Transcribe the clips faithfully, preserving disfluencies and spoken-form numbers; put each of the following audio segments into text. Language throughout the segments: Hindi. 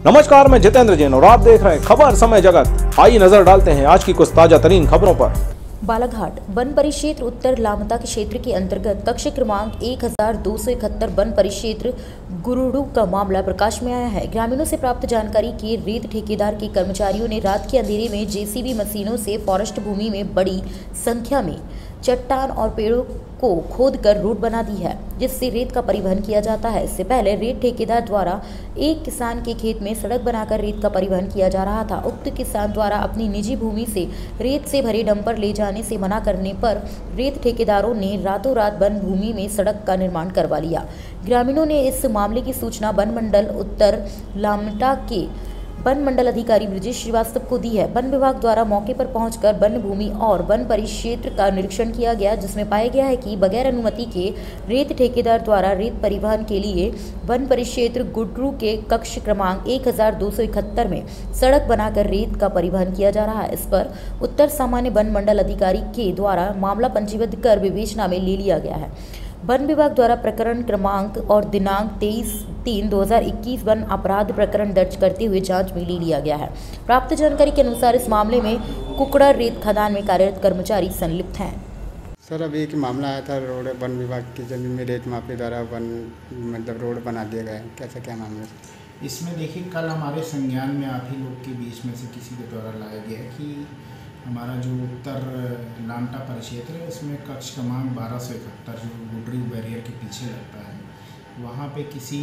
नमस्कार, मैं जितेंद्र जैन और आप देख रहे हैं खबर समय जगत। आइए नजर डालते हैं आज की कुछ ताजा तरीन खबरों पर। बालाघाट वन परिक्षेत्र उत्तर लामता के क्षेत्र के अंतर्गत कक्ष क्रमांक एक हजार दो सौ इकहत्तर वन परिक्षेत्र गुरुडू का मामला प्रकाश में आया है। ग्रामीणों से प्राप्त जानकारी के रेत ठेकेदार के कर्मचारियों ने रात के अंधेरे में जेसीबी मशीनों से फॉरेस्ट भूमि में बड़ी संख्या में चट्टान और पेड़ों को खोदकर रोड बना दी है, जिससे रेत का परिवहन किया जाता है। इससे पहले रेत ठेकेदार द्वारा एक किसान के खेत में सड़क बनाकर रेत का परिवहन किया जा रहा था। उक्त किसान द्वारा अपनी निजी भूमि से रेत से भरे डंपर ले जाने से मना करने पर रेत ठेकेदारों ने रातों रात वन भूमि में सड़क का निर्माण करवा लिया। ग्रामीणों ने इस मामले की सूचना वन मंडल उत्तर लामटा के वन मंडल अधिकारी ब्रजेश श्रीवास्तव को दी है। वन विभाग द्वारा मौके पर पहुंचकर वन भूमि और वन परिक्षेत्र का निरीक्षण किया गया, जिसमें पाया गया है कि बगैर अनुमति के रेत ठेकेदार द्वारा रेत परिवहन के लिए वन परिक्षेत्र गुडरू के कक्ष क्रमांक एक हजार दो सौ इकहत्तर में सड़क बनाकर रेत का परिवहन किया जा रहा है। इस पर उत्तर सामान्य वन मंडल अधिकारी के द्वारा मामला पंजीबद्ध कर विवेचना में ले लिया गया है। वन विभाग द्वारा प्रकरण क्रमांक और दिनांक तेईस तीन दो हजार इक्कीस वन अपराध प्रकरण दर्ज करते हुए जांच में ले लिया गया है। प्राप्त जानकारी के अनुसार इस मामले में कुकड़ा रेत खदान में कार्यरत कर्मचारी संलिप्त हैं। सर, अभी एक मामला आया था, रोड वन विभाग की जमीन में रेत माफी द्वारा वन मतलब रोड बना दिया गया है, कैसा क्या मामला? इसमें देखिए, कल हमारे संज्ञान में आप ही लोग के बीच में से किसी के द्वारा लाया गया है कि हमारा जो उत्तर लामटा परिक्षेत्र है, उसमें कक्ष क्रमांक बारह सौ इकहत्तर जो गुडरू बैरियर के पीछे लगता है, वहाँ पे किसी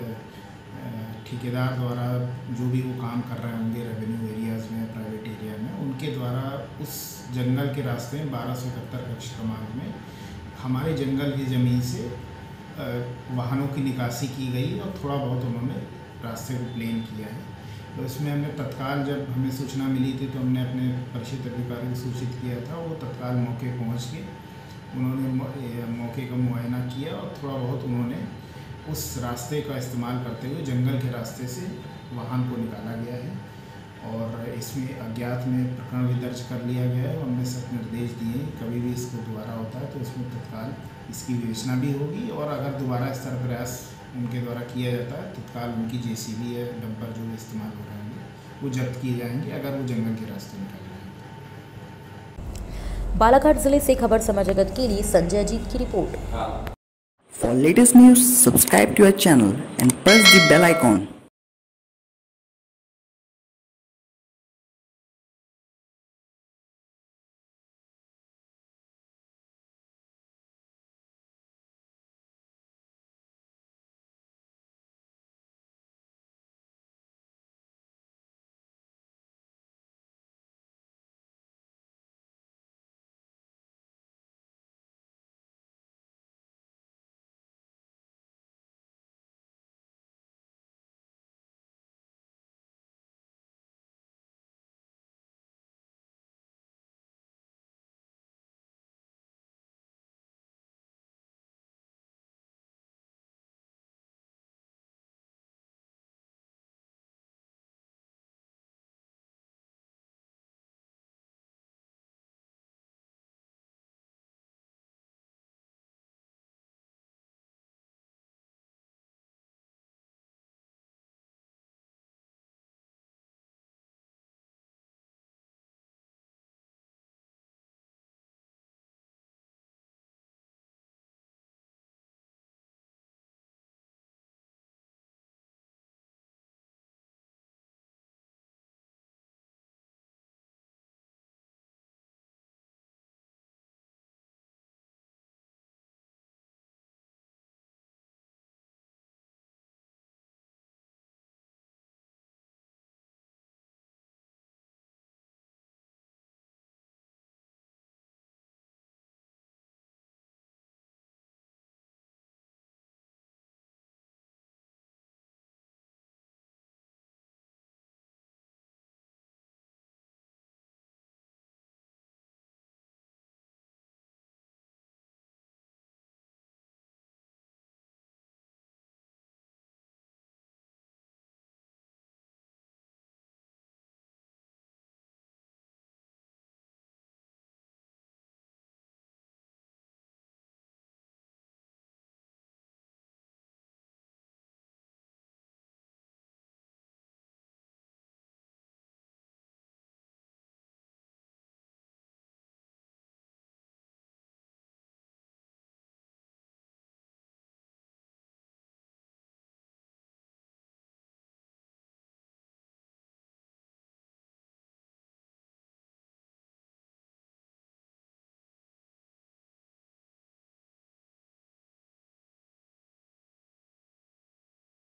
ठेकेदार द्वारा जो भी वो काम कर रहे होंगे रेवेन्यू एरियाज़ में, प्राइवेट एरिया में, उनके द्वारा उस जंगल के रास्ते में बारह सौ इकहत्तर कक्ष क्रमांक में हमारे जंगल की ज़मीन से वाहनों की निकासी की गई और थोड़ा बहुत उन्होंने रास्ते को प्लेन किया है। तो इसमें हमने तत्काल, जब हमें सूचना मिली थी तो हमने अपने परिक्षेत्र अधिकारी को सूचित किया था। वो तत्काल मौके पहुंच के उन्होंने मौके का मुआयना किया और थोड़ा बहुत उन्होंने उस रास्ते का इस्तेमाल करते हुए जंगल के रास्ते से वाहन को निकाला गया है और इसमें अज्ञात में प्रकरण भी दर्ज कर लिया गया है। हमने सख्त निर्देश दिए, कभी भी इसको दोबारा होता है तो इसमें तत्काल इसकी विवेचना भी होगी और अगर दोबारा इस तरह प्रयास उनके द्वारा किया जाता है तत्काल उनकी जेसीबी या डंपर जो इस्तेमाल हो रहे हैं वो जब्त किए जाएंगे अगर वो जंगल के रास्ते निकल रहे हैं। बालाघाट जिले से खबर समय जगत के लिए संजय जीत की report. For latest news, subscribe to our channel and press the bell icon.